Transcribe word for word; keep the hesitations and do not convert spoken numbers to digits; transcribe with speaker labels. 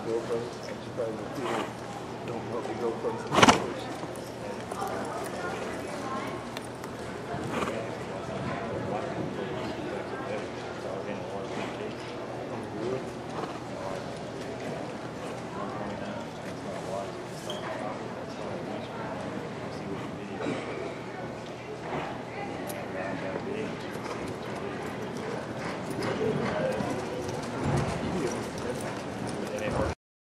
Speaker 1: GoPro. I'm surprised that people don't know the GoPro.